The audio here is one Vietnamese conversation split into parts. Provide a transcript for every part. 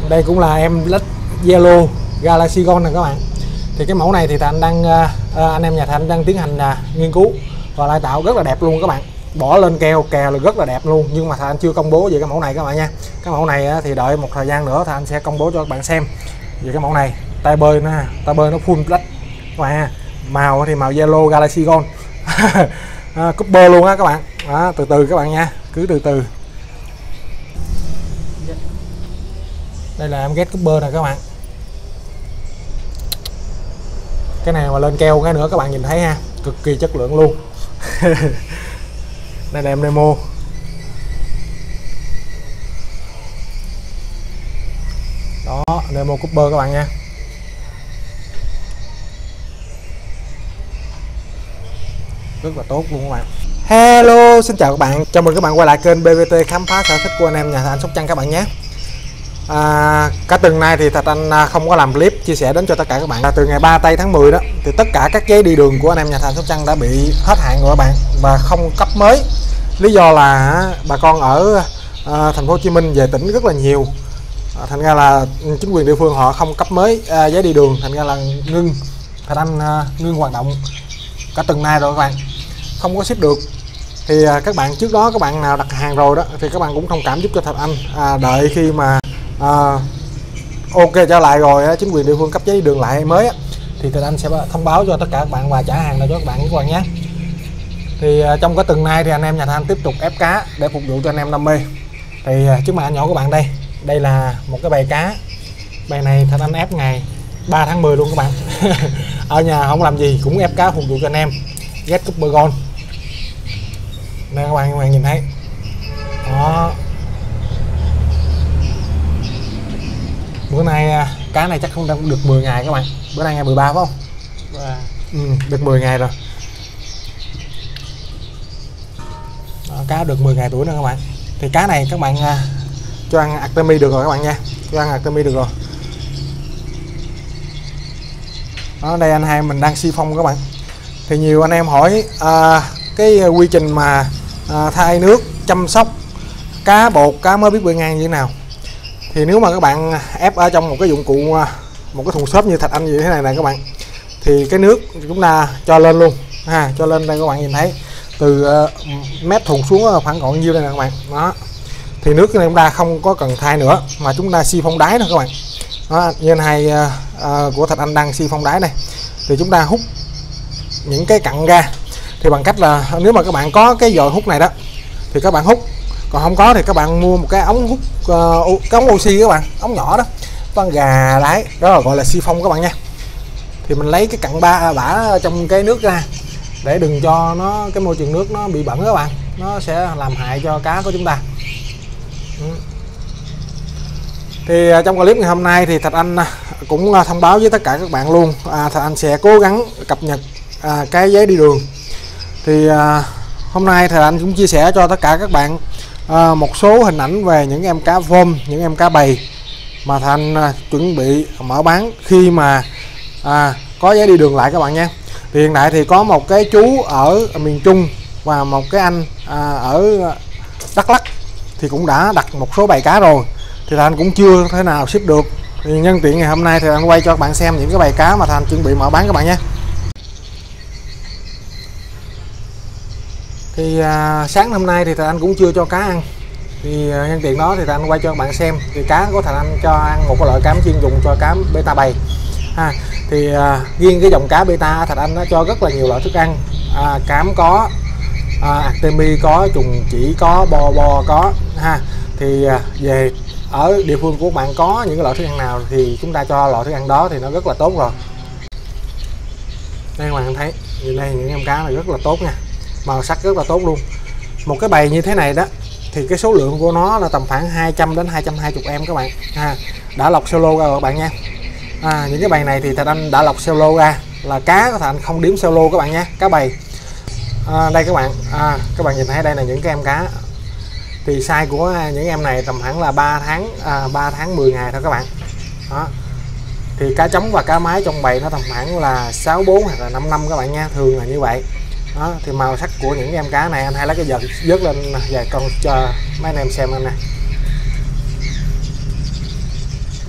Đây cũng là em led Yellow Galaxy Gold nè các bạn. Thì cái mẫu này thì anh đang anh em nhà Thành đang tiến hành nghiên cứu và lai tạo rất là đẹp luôn các bạn. Bỏ lên kèo là rất là đẹp luôn, nhưng mà Thành chưa công bố về cái mẫu này các bạn nha. Cái mẫu này thì đợi một thời gian nữa Thành sẽ công bố cho các bạn xem về cái mẫu này. Tay bơi nó full black các bạn. Màu thì màu Yellow Galaxy Gold. Cooper luôn á các bạn. Đó, từ từ các bạn nha, cứ từ từ. Đây là em ghét Cooper nè các bạn. Cái này mà lên keo cái nữa các bạn nhìn thấy ha, cực kỳ chất lượng luôn. Đây là em demo. Đó, demo Cooper các bạn nha. Rất là tốt luôn các bạn. Hello, xin chào các bạn. Chào mừng các bạn quay lại kênh BBT khám phá sở thích của anh em nhà Thành Sóc Trăng các bạn nhé. Cả tuần nay thì Thạch Anh không có làm clip chia sẻ đến cho tất cả các bạn. Từ ngày 3 tây tháng 10 đó thì tất cả các giấy đi đường của anh em nhà Thành Sóc Trăng đã bị hết hạn rồi các bạn, và không cấp mới. Lý do là bà con ở thành phố Hồ Chí Minh về tỉnh rất là nhiều, thành ra là chính quyền địa phương họ không cấp mới giấy đi đường, thành ra là Thạch Anh ngưng hoạt động cả tuần nay rồi các bạn, không có ship được. Thì các bạn trước đó các bạn nào đặt hàng rồi đó thì các bạn cũng thông cảm giúp cho Thạch Anh, đợi khi mà ok trở lại rồi chính quyền địa phương cấp giấy đi đường lại mới thì Thạch Anh sẽ thông báo cho tất cả các bạn và trả hàng lại cho các bạn nhé. Thì trong cái tuần nay thì anh em nhà Thanh tiếp tục ép cá để phục vụ cho anh em đam mê. Thì trước mặt anh nhỏ các bạn đây là một cái bầy cá. Bầy này Thạch Anh ép ngày 3 tháng 10 luôn các bạn. Ở nhà không làm gì cũng ép cá phục vụ cho anh em. Red Cooper Gold. Đây các bạn nhìn thấy. Đó. Bữa nay cá này chắc không được 10 ngày các bạn. Bữa nay ngày 13 phải không? Được 10 ngày rồi. Đó, cá được 10 ngày tuổi nữa các bạn. Thì cá này các bạn cho ăn Artemia được rồi các bạn nha. Cho ăn Artemia được rồi. Đó, đây anh hai mình đang si phong các bạn. Thì nhiều anh em hỏi cái quy trình mà thay nước, chăm sóc cá bột, cá mới biết bơi ngang như thế nào. Thì nếu mà các bạn ép ở trong một cái dụng cụ, một cái thùng xốp như Thạch Anh như thế này nè các bạn, thì cái nước chúng ta cho lên luôn ha, cho lên đây các bạn nhìn thấy từ mép thùng xuống khoảng còn nhiêu đây nè các bạn. Đó, thì nước này chúng ta không có cần thay nữa mà chúng ta xi phong đáy nữa các bạn. Đó, như anh hai của Thạch Anh đang xi phong đáy này, thì chúng ta hút những cái cặn ra. Thì bằng cách là nếu mà các bạn có cái dòi hút này đó thì các bạn hút, còn không có thì các bạn mua một cái ống hút, cái ống oxy các bạn, ống nhỏ đó, con gà đáy đó là gọi là xi phong các bạn nha. Thì mình lấy cái cặn bã trong cái nước ra để đừng cho nó cái môi trường nước nó bị bẩn các bạn, nó sẽ làm hại cho cá của chúng ta. Thì trong clip ngày hôm nay thì Thạch Anh cũng thông báo với tất cả các bạn luôn, Thạch Anh sẽ cố gắng cập nhật cái giấy đi đường. Thì hôm nay Thạch Anh cũng chia sẻ cho tất cả các bạn một số hình ảnh về những em cá vôm, những em cá bầy mà Thạch Anh chuẩn bị mở bán khi mà có giấy đi đường lại các bạn nha. Thì hiện tại thì có một cái chú ở miền Trung và một cái anh ở Đắk Lắk thì cũng đã đặt một số bầy cá rồi, thì Thạch Anh cũng chưa thể nào ship được. Thì nhân tiện ngày hôm nay thì anh quay cho các bạn xem những cái bầy cá mà Thạch Anh chuẩn bị mở bán các bạn nhé. Thì sáng hôm nay thì Thạch Anh cũng chưa cho cá ăn, thì nhân tiện đó thì Thạch Anh quay cho các bạn xem. Thì cá của Thạch Anh cho ăn một cái loại cám chuyên dùng cho cám beta bầy ha. Thì riêng cái dòng cá beta Thạch Anh nó cho rất là nhiều loại thức ăn, cám có, Artemia có, trùng chỉ có, bo có ha. Thì về ở địa phương của bạn có những cái loại thức ăn nào thì chúng ta cho loại thức ăn đó thì nó rất là tốt rồi. Đây các bạn thấy, như đây những em cá này rất là tốt nha, màu sắc rất là tốt luôn. Một cái bầy như thế này đó thì cái số lượng của nó là tầm khoảng 200 đến 220 em các bạn ha. Đã lọc solo ra rồi các bạn nha. Những cái bầy này thì Thạch Anh đã lọc solo ra, là cá của Thạch Anh không điểm solo các bạn nha, cá bầy. Đây các bạn nhìn thấy đây là những cái em cá. Thì size của những em này tầm khoảng là 3 tháng 10 ngày thôi các bạn. Đó. Thì cá trống và cá mái trong bầy nó tầm khoảng là 64 hoặc là 5 năm các bạn nha, thường là như vậy. Đó, thì màu sắc của những em cá này anh hay lấy cái vợt vớt lên vài con cho mấy anh em xem anh nè.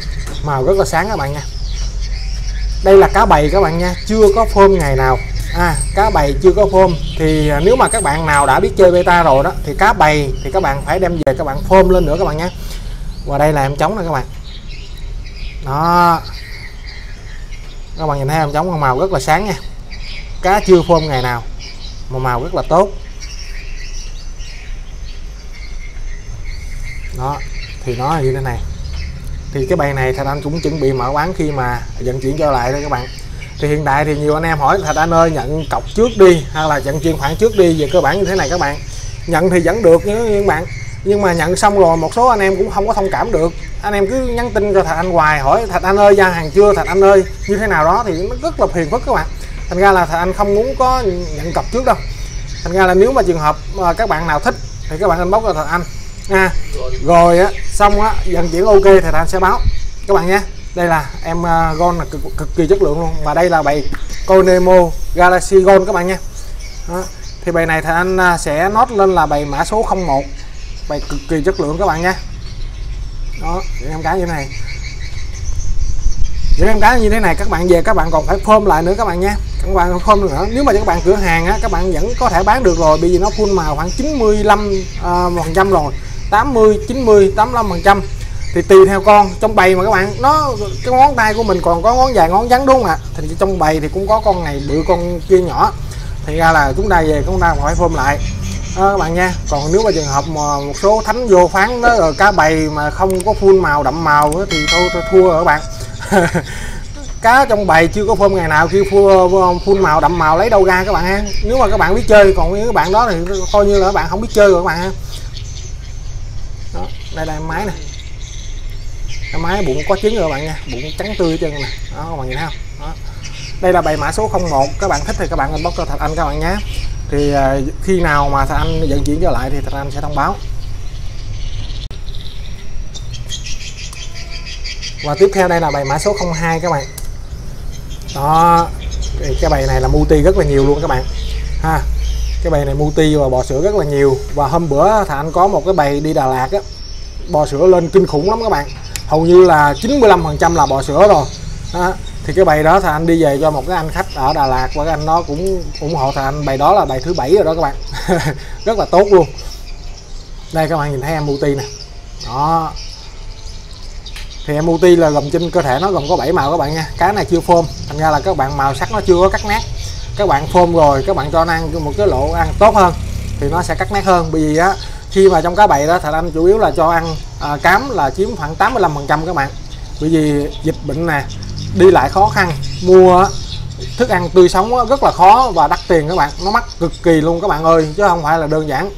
màu rất là sáng các bạn nha. Đây là cá bầy các bạn nha, chưa có phơm ngày nào. Cá bầy chưa có phơm thì nếu mà các bạn nào đã biết chơi beta rồi đó thì cá bầy thì các bạn phải đem về các bạn phơm lên nữa các bạn nhé. Và đây là em trống nè các bạn. Đó, các bạn nhìn thấy em trống màu rất là sáng nha. Cá chưa phơm ngày nào mà màu rất là tốt. Đó, thì nó là như thế này. Thì cái bầy này Thạch Anh cũng chuẩn bị mở bán khi mà vận chuyển trở lại đây các bạn. Thì hiện tại thì nhiều anh em hỏi Thạch Anh ơi nhận cọc trước đi hay là nhận chuyển khoản trước đi, về cơ bản như thế này các bạn. Nhận thì vẫn được nhớ các bạn, nhưng mà nhận xong rồi một số anh em cũng không có thông cảm được. Anh em cứ nhắn tin cho Thạch Anh hoài hỏi Thạch Anh ơi giao hàng chưa, Thạch Anh ơi như thế nào đó, thì nó rất là phiền phức các bạn. Thành ra là Thạch Anh không muốn có nhận cọc trước đâu. Thành ra là nếu mà trường hợp các bạn nào thích thì các bạn inbox cho Thạch Anh nha. Rồi á xong á vận chuyển ok thì Thạch Anh sẽ báo các bạn nhé. Đây là em Gold là cực kỳ chất lượng luôn, mà đây là bầy Conemo Galaxy Gold các bạn nha. Đó. Thì bầy này Thạch Anh sẽ nốt lên là bầy mã số 01, bầy cực kỳ chất lượng các bạn nha. Đó, những em cá như thế này, những em cá như thế này các bạn về các bạn còn phải phơm lại nữa các bạn nha. Các bạn phơm nữa, nếu mà các bạn cửa hàng á các bạn vẫn có thể bán được rồi, bởi vì nó full màu khoảng 95% rồi, 80, 90, 85%. Thì tùy theo con trong bầy mà các bạn, nó cái ngón tay của mình còn có ngón dài ngón ngắn đúng không ạ? Thì trong bầy thì cũng có con này bự con kia nhỏ, thì ra là chúng ta về chúng ta phải phơm lại đó, các bạn nha. Còn nếu mà trường hợp mà một số thánh vô phán đó rồi cá bầy mà không có full màu đậm màu đó, thì thôi thua rồi các bạn. Cá trong bầy chưa có phơm ngày nào kêu full màu đậm màu lấy đâu ra các bạn ha. Nếu mà các bạn biết chơi, còn những các bạn đó thì coi như là các bạn không biết chơi rồi các bạn ha. Đó, đây là em máy nè, cái máy bụng có trứng rồi các bạn nha, bụng trắng tươi hết trơn nè. Đó các bạn nhìn thấy không? Đó. Đây là bầy mã số 01, các bạn thích thì các bạn inbox cho Thạch Anh các bạn nhé. Thì khi nào mà Thạch Anh vận chuyển trở lại thì Thạch Anh sẽ thông báo. Và tiếp theo đây là bầy mã số 02 các bạn. Đó, thì cái bầy này là multi rất là nhiều luôn các bạn ha. Cái bầy này multi và bò sữa rất là nhiều. Và hôm bữa Thạch Anh có một cái bầy đi Đà Lạt á, bò sữa lên kinh khủng lắm các bạn, hầu như là 95% là bò sữa rồi đó. Thì cái bầy đó Thạch Anh đi về cho một cái anh khách ở Đà Lạt, và cái anh đó cũng ủng hộ Thạch Anh. Bầy đó là bầy thứ 7 rồi đó các bạn. Rất là tốt luôn. Đây các bạn nhìn thấy em multi nè. Đó, thì em multi là gồm trên cơ thể nó gồm có 7 màu các bạn nha. Cái này chưa phơm, thành ra là các bạn màu sắc nó chưa có cắt nát. Các bạn phơm rồi các bạn cho nó ăn một cái lộ ăn tốt hơn thì nó sẽ cắt nát hơn. Bởi vì á khi mà trong cá bầy đó Thạch Anh chủ yếu là cho ăn cám là chiếm khoảng 85% các bạn. Bởi vì dịch bệnh nè, đi lại khó khăn, mua thức ăn tươi sống rất là khó và đắt tiền các bạn, nó mắc cực kỳ luôn các bạn ơi, chứ không phải là đơn giản.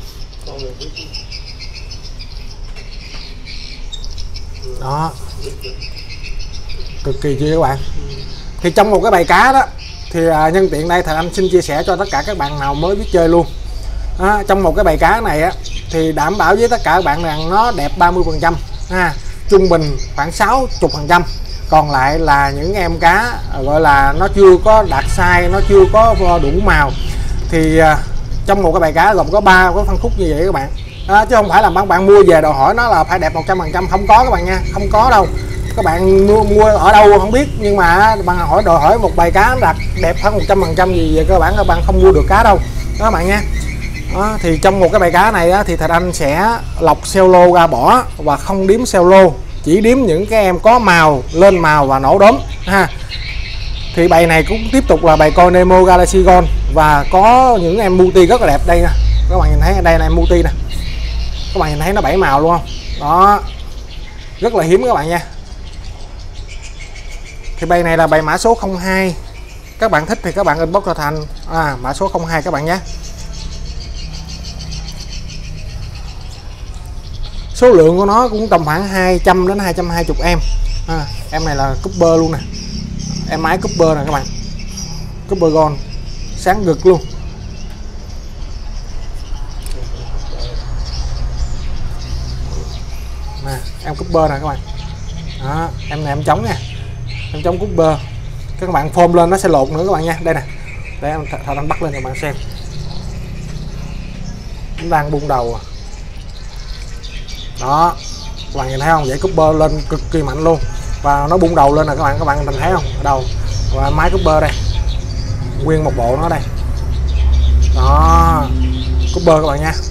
Đó, cực kỳ chia các bạn. Thì trong một cái bầy cá đó thì nhân tiện đây Thạch Anh xin chia sẻ cho tất cả các bạn nào mới biết chơi luôn. Trong một cái bầy cá này á thì đảm bảo với tất cả các bạn rằng nó đẹp 30%, trung bình khoảng 60%, còn lại là những em cá gọi là nó chưa có đạt size, nó chưa có đủ màu. Thì trong một cái bầy cá gồm có 3 cái phân khúc như vậy các bạn. Chứ không phải là bạn mua về đòi hỏi nó là phải đẹp 100%, không có các bạn nha, không có đâu. Các bạn mua ở đâu không biết, nhưng mà bạn đòi hỏi một bầy cá đạt đẹp hơn 100% gì về cơ bản các bạn không mua được cá đâu đó các bạn nha. Đó, thì trong một cái bầy cá này á, thì Thạch Anh sẽ lọc selo ra bỏ và không điếm selo, chỉ điếm những cái em có màu, lên màu và nổ đốm ha. Thì bầy này cũng tiếp tục là bầy Conemo Galaxy Gold và có những em multi rất là đẹp. Đây nè, các bạn nhìn thấy đây là em multi nè, các bạn nhìn thấy nó 7 màu luôn không? Đó, rất là hiếm các bạn nha. Thì bầy này là bầy mã số 02, các bạn thích thì các bạn inbox cho Thành mã số 02 các bạn nhé. Số lượng của nó cũng tầm khoảng 200 đến 220 em. Em này là Cooper luôn nè, em máy Cooper nè các bạn, Cooper Gold sáng rực luôn. Nè, em Cooper nè các bạn. Đó, em này em trống nha, em trống Cooper. Các bạn phôm lên nó sẽ lột nữa các bạn nha. Đây nè, để em Thạch Anh bắt lên cho bạn xem, nó đang bung đầu à. Đó, các bạn nhìn thấy không, vậy Cooper lên cực kỳ mạnh luôn. và nó bung đầu lên nè các bạn mình thấy không, ở đầu và máy Cooper đây, nguyên một bộ nó đây đó, Cooper các bạn nha.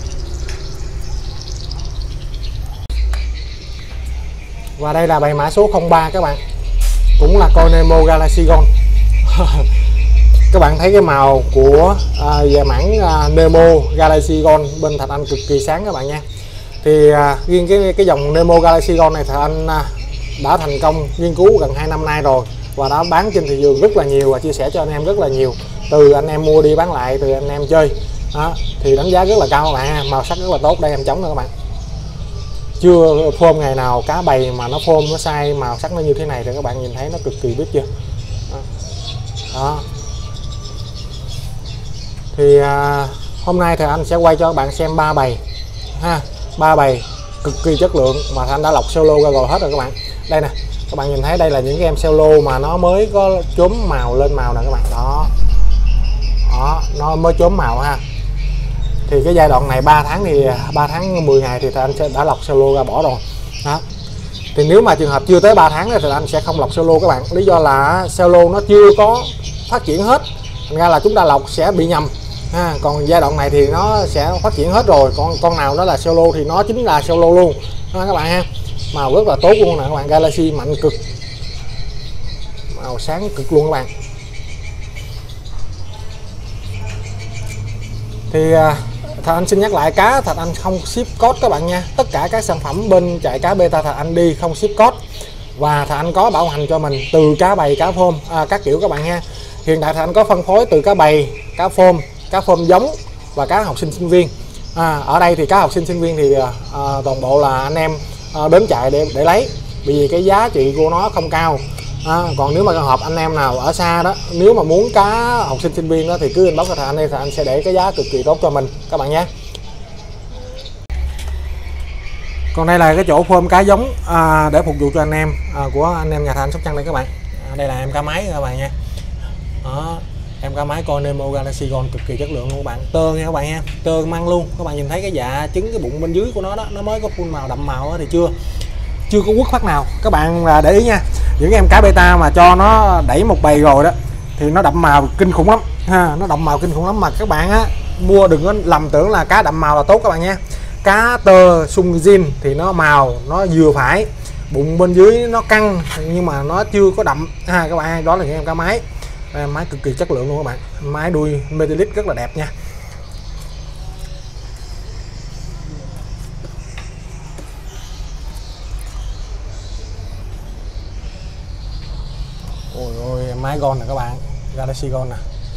Và đây là bài mã số 03 các bạn, cũng là con Nemo Galaxy Gold. Các bạn thấy cái màu của về mảng Nemo Galaxy Gold bên Thạch Anh cực kỳ sáng các bạn nha. Thì riêng cái dòng Nemo Galaxy Gold này Thạch Anh đã thành công nghiên cứu gần 2 năm nay rồi và đã bán trên thị trường rất là nhiều và chia sẻ cho anh em rất là nhiều, từ anh em mua đi bán lại, từ anh em chơi đó, thì đánh giá rất là cao các bạn ha. Màu sắc rất là tốt, đây em chống nữa các bạn, chưa phôm ngày nào cá bầy mà nó phôm nó sai màu sắc nó như thế này thì các bạn nhìn thấy nó cực kỳ biết chưa đó. Thì hôm nay thì anh sẽ quay cho các bạn xem 3 bầy ha, 3 bầy cực kỳ chất lượng mà anh đã lọc solo ra rồi hết rồi các bạn. Đây nè, các bạn nhìn thấy đây là những cái em solo mà nó mới có chốm màu lên màu nè các bạn, đó nó mới chốm màu ha. Thì cái giai đoạn này 3 tháng thì 3 tháng 10 ngày thì anh sẽ đã lọc solo ra bỏ rồi đó. Thì nếu mà trường hợp chưa tới 3 tháng thì anh sẽ không lọc solo các bạn, lý do là solo nó chưa có phát triển hết, thành ra là chúng ta lọc sẽ bị nhầm ha. Còn giai đoạn này thì nó sẽ phát triển hết rồi, con nào đó là solo thì nó chính là solo luôn đó các bạn ha. Màu rất là tốt luôn nè các bạn, Galaxy mạnh cực, màu sáng cực luôn các bạn. Thì Thạch Anh xin nhắc lại, cá Thạch Anh không ship code các bạn nha, tất cả các sản phẩm bên chạy cá beta Thạch Anh đi không ship code, và Thạch Anh có bảo hành cho mình từ cá bầy, cá phôm các kiểu các bạn ha. Hiện tại Thạch Anh có phân phối từ cá bầy, cá phôm giống và cá học sinh sinh viên. Ở đây thì cá học sinh sinh viên thì toàn bộ là anh em đến chạy để lấy, vì cái giá trị của nó không cao. Còn nếu mà trường hợp anh em nào ở xa đó, nếu mà muốn cá học sinh sinh viên đó thì cứ inbox cho Thạch Anh đi, Thạch Anh sẽ để cái giá cực kỳ tốt cho mình các bạn nhé. Còn đây là cái chỗ phôm cá giống để phục vụ cho anh em của anh em nhà Thạch Anh Sóc Trăng đây các bạn. Đây là em cá máy các bạn nha. Đó, em cá máy con Nemo Galaxy Gold cực kỳ chất lượng luôn các bạn, tơ nha các bạn nha, tơ măng luôn. Các bạn nhìn thấy cái dạ trứng, cái bụng bên dưới của nó đó, nó mới có phun màu đậm màu đó, thì chưa có quất phát nào các bạn để ý nha. Những em cá beta mà cho nó đẩy một bầy rồi đó thì nó đậm màu kinh khủng lắm ha, nó đậm màu kinh khủng lắm. Mà các bạn á mua đừng có lầm tưởng là cá đậm màu là tốt các bạn nha. Cá tơ sung zin thì nó màu nó vừa phải, bụng bên dưới nó căng nhưng mà nó chưa có đậm ha các bạn. Đó là những em cá máy, máy cực kỳ chất lượng luôn các bạn, máy đuôi metallic rất là đẹp nha. Ôi ôi, máy Gold nè các bạn, Galaxy Gold nè,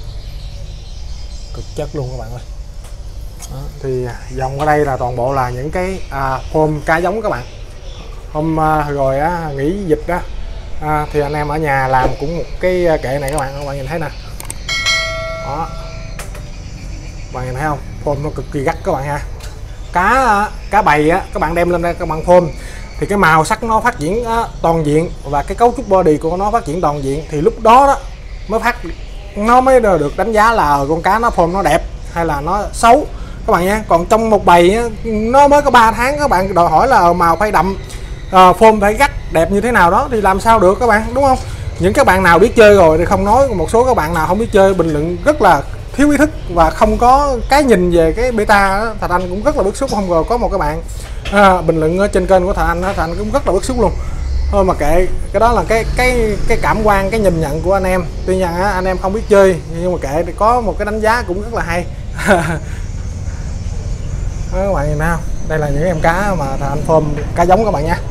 cực chất luôn các bạn ơi. Đó, thì dòng ở đây là toàn bộ là những cái phôm cá giống các bạn. Hôm rồi nghỉ dịch đó thì anh em ở nhà làm cũng một cái kệ này các bạn nhìn thấy nè, đó các bạn nhìn thấy không, phôm nó cực kỳ gắt các bạn ha. Cá bầy á các bạn đem lên đây các bạn phôm thì cái màu sắc nó phát triển toàn diện và cái cấu trúc body của nó phát triển toàn diện, thì lúc đó nó mới được đánh giá là con cá nó phôm nó đẹp hay là nó xấu các bạn nha. Còn trong một bầy nó mới có 3 tháng các bạn đòi hỏi là màu phải đậm, phôm phải gắt đẹp như thế nào đó thì làm sao được các bạn, đúng không? Những các bạn nào biết chơi rồi thì không nói, một số các bạn nào không biết chơi bình luận rất là thiếu ý thức và không có cái nhìn về cái beta đó. Thạch Anh cũng rất là bức xúc. Không ngờ có một các bạn bình luận ở trên kênh của Thạch Anh đó, Thạch Anh cũng rất là bức xúc luôn. Thôi mà kệ, cái đó là cái cảm quan, cái nhìn nhận của anh em. Tuy nhiên anh em không biết chơi nhưng mà kệ, có một cái đánh giá cũng rất là hay. Đó, các bạn nhìn thấy không? Đây là những em cá mà Thạch Anh phôm cá giống các bạn nha.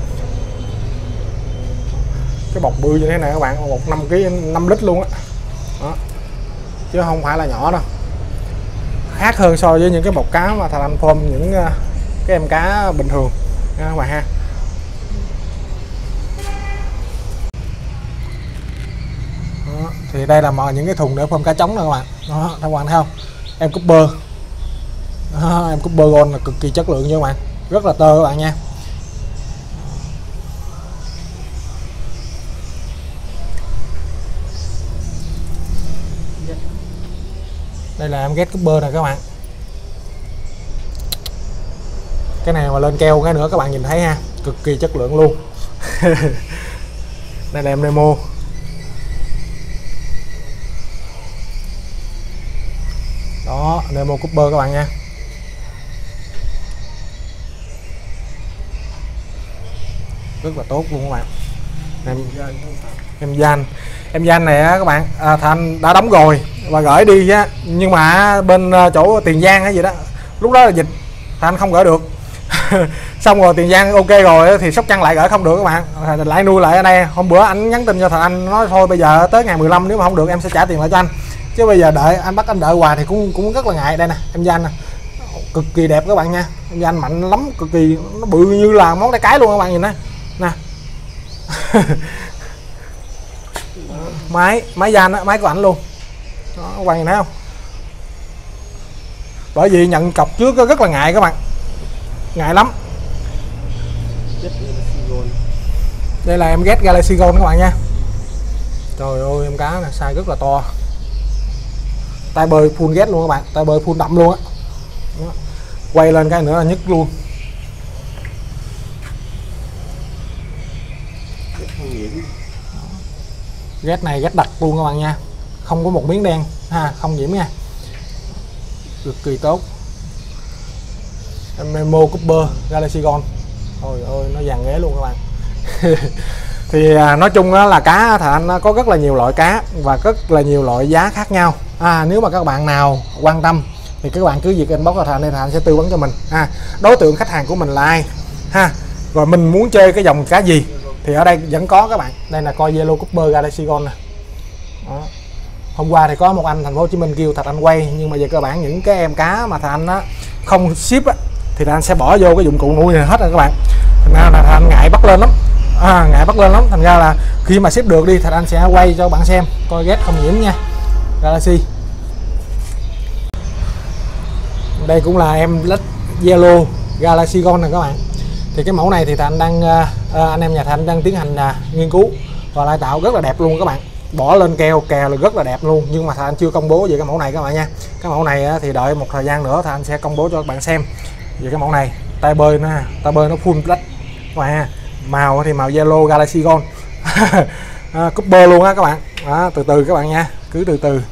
Cái bọc bự như thế này các bạn, một 5 kg 5 lít luôn á. Đó, chứ không phải là nhỏ đâu, khác hơn so với những cái bọc cá mà Thạch Anh phôm những cái em cá bình thường nha các bạn ha. Đó, thì đây là những cái thùng để phôm cá trống nè các bạn. Đó, các bạn thấy không, em Cooper. Đó, em Cooper Gold là cực kỳ chất lượng nha các bạn, rất là tơ các bạn nha. Đây là em Get Cooper này các bạn. Cái này mà lên keo cái nữa các bạn nhìn thấy ha, cực kỳ chất lượng luôn. Đây là em Nemo. Đó, Nemo Cooper các bạn nha. Rất là tốt luôn các bạn. Em Gian này á các bạn, Thành đã đóng rồi và gửi đi á, nhưng mà bên chỗ Tiền Giang hay gì đó, lúc đó là dịch Thành không gửi được. Xong rồi Tiền Giang ok rồi thì Sóc Trăng lại gửi không được các bạn, lại nuôi lại ở đây. Hôm bữa anh nhắn tin cho thằng anh nói thôi bây giờ tới ngày 15 nếu mà không được em sẽ trả tiền lại cho anh, chứ bây giờ đợi anh bắt anh đợi hoài thì cũng rất là ngại. Đây nè, em Danh nè, cực kỳ đẹp các bạn nha. Em Danh mạnh lắm, cực kỳ, nó bự như là món tay cái luôn các bạn nhìn nè nè. máy Danh á, máy của ảnh luôn đó, các bạn nhìn thấy không? Bởi vì nhận cọc trước rất là ngại các bạn, ngại lắm. Đây là em Get Galaxy Gold các bạn nha. Trời ơi, em cá này size rất là to, tay bơi full Get luôn các bạn, tay bơi full đậm luôn á. Quay lên cái nữa là nhức luôn. Get này Get đặc luôn các bạn nha, không có một miếng đen ha, không nhiễm nha, cực kỳ tốt. Nemo Cooper Galaxy Gold, ôi ơi nó vàng ghế luôn các bạn. Thì nói chung là cá thì anh có rất là nhiều loại cá và rất là nhiều loại giá khác nhau. Nếu mà các bạn nào quan tâm thì các bạn cứ việc inbox cho Thành, nên Thành sẽ tư vấn cho mình. Đối tượng khách hàng của mình là ai ha, rồi mình muốn chơi cái dòng cá gì thì ở đây vẫn có các bạn. Đây là coi Yellow Cooper Galaxy Gold nè. Đó. Hôm qua thì có một anh thành phố Hồ Chí Minh kêu Thạch Anh quay, nhưng mà về cơ bản những cái em cá mà Thạch Anh á không ship á thì Thạch Anh sẽ bỏ vô cái dụng cụ nuôi này hết rồi các bạn. Thành ra là Thạch Anh ngại bắt lên lắm, ngại bắt lên lắm. Thành ra là khi mà ship được đi Thạch Anh sẽ quay cho bạn xem coi ghét không nhiễm nha. Galaxy, đây cũng là em Yellow Galaxy Gold này các bạn. Thì cái mẫu này thì Thạch Anh đang anh em nhà Thạch Anh đang tiến hành nghiên cứu và lai tạo rất là đẹp luôn các bạn, bỏ lên kèo là rất là đẹp luôn, nhưng mà Thạch Anh chưa công bố về cái mẫu này các bạn nha. Cái mẫu này thì đợi một thời gian nữa Thạch Anh sẽ công bố cho các bạn xem về cái mẫu này. Tay bơi nó full black các bạn, màu thì màu Yellow Galaxy Gold. Cooper luôn á các bạn. Từ từ các bạn nha, cứ từ từ.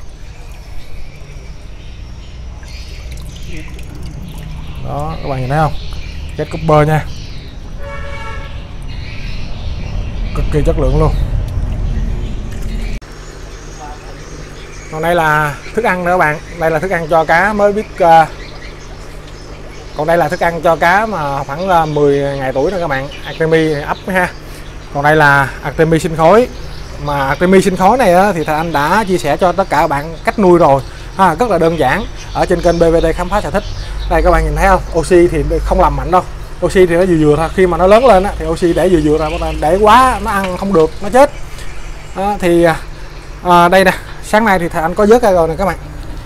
Đó các bạn nhìn thấy không, Get Cooper nha, cực kỳ chất lượng luôn. Còn đây là thức ăn nữa các bạn, đây là thức ăn cho cá mới biết còn đây là thức ăn cho cá mà khoảng 10 ngày tuổi nữa các bạn, Artemi ấp ha. Còn đây là Artemi sinh khối, mà Artemi sinh khối này thì Thầy Anh đã chia sẻ cho tất cả các bạn cách nuôi rồi, rất là đơn giản ở trên kênh BVT Khám Phá Sở Thích. Đây các bạn nhìn thấy không, oxy thì không làm mạnh đâu, oxy thì nó vừa thôi, khi mà nó lớn lên thì oxy để vừa ra, để quá nó ăn không được, nó chết. Đây nè, sáng nay thì Thầy Anh có vớt ra rồi nè các bạn.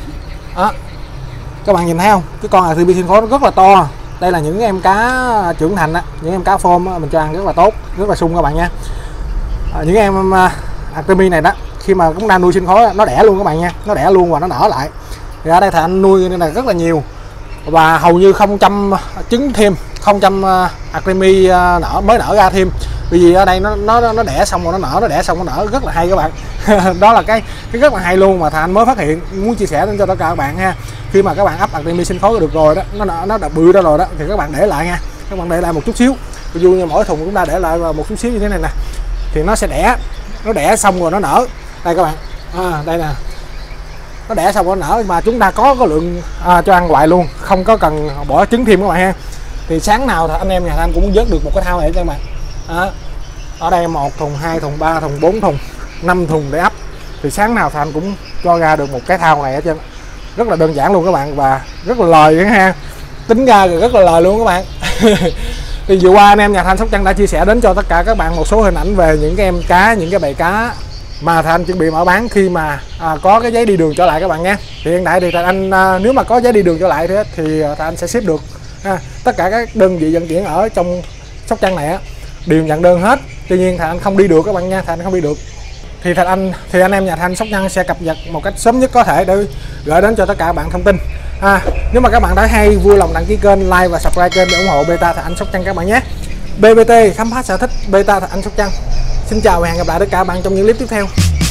Các bạn nhìn thấy không, cái con Artemi sinh khối nó rất là to. Đây là những em cá trưởng thành những em cá phôm mình cho ăn rất là tốt, rất là sung các bạn nha. Những em Artemi này đó, khi mà cũng đang nuôi sinh khối nó đẻ luôn các bạn nha, nó đẻ luôn và nó nở lại. Thì ở đây Thầy Anh nuôi nên là rất là nhiều và hầu như không chăm trứng thêm, không chăm Artemi mới nở ra thêm, vì ở đây nó đẻ xong rồi nó nở, nó đẻ xong nó nở, rất là hay các bạn. Đó là cái rất là hay luôn mà Thầy Anh mới phát hiện, muốn chia sẻ đến cho tất cả các bạn ha. Khi mà các bạn ấp Artemi sinh khối được rồi đó, nó đã bự ra rồi đó, thì các bạn để lại nha, các bạn để lại một chút xíu, ví dụ như mỗi thùng chúng ta để lại một chút xíu như thế này nè, thì nó sẽ đẻ, nó đẻ xong rồi nó nở. Đây các bạn, đây nè, nó đẻ xong rồi nó nở mà chúng ta có lượng cho ăn hoài luôn, không có cần bỏ trứng thêm các bạn ha. Thì sáng nào anh em nhà Thanh cũng vớt được một cái thao này cho các bạn. Ở đây 1 thùng, 2 thùng, 3 thùng, 4 thùng, 5 thùng để ấp, thì sáng nào Thanh cũng cho ra được một cái thao này ở trên. Rất là đơn giản luôn các bạn và rất là lời nữa ha, tính ra rồi rất là lời luôn các bạn. Thì vừa qua anh em nhà Thanh Sóc Trăng đã chia sẻ đến cho tất cả các bạn một số hình ảnh về những cái em cá, những cái bầy cá mà Thầy Anh chuẩn bị mở bán khi mà có cái giấy đi đường trở lại các bạn nha. Thì hiện tại thì Thầy Anh nếu mà có giấy đi đường trở lại thì Thầy Anh sẽ ship được. Tất cả các đơn vị vận chuyển ở trong Sóc Trăng này đều nhận đơn hết. Tuy nhiên Thầy Anh không đi được các bạn nha, Thầy Anh không đi được. Thì anh em nhà Thầy Anh Sóc Trăng sẽ cập nhật một cách sớm nhất có thể để gửi đến cho tất cả các bạn thông tin. Nếu mà các bạn đã hay, vui lòng đăng ký kênh, like và subscribe kênh để ủng hộ Beta Thầy Anh Sóc Trăng các bạn nhé. BBT Khám Phá Sở Thích, Beta Thầy Anh Sóc Trăng. Xin chào và hẹn gặp lại tất cả các bạn trong những clip tiếp theo.